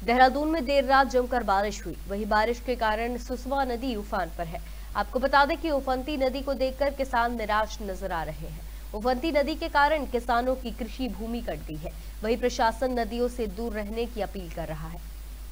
देहरादून में देर रात जमकर बारिश हुई। वहीं बारिश के कारण सुसवा नदी उफान पर है। आपको बता दें कि उफनती नदी को देखकर किसान निराश नजर आ रहे हैं। उफनती नदी के कारण किसानों की कृषि भूमि कट गई है। वहीं प्रशासन नदियों से दूर रहने की अपील कर रहा है।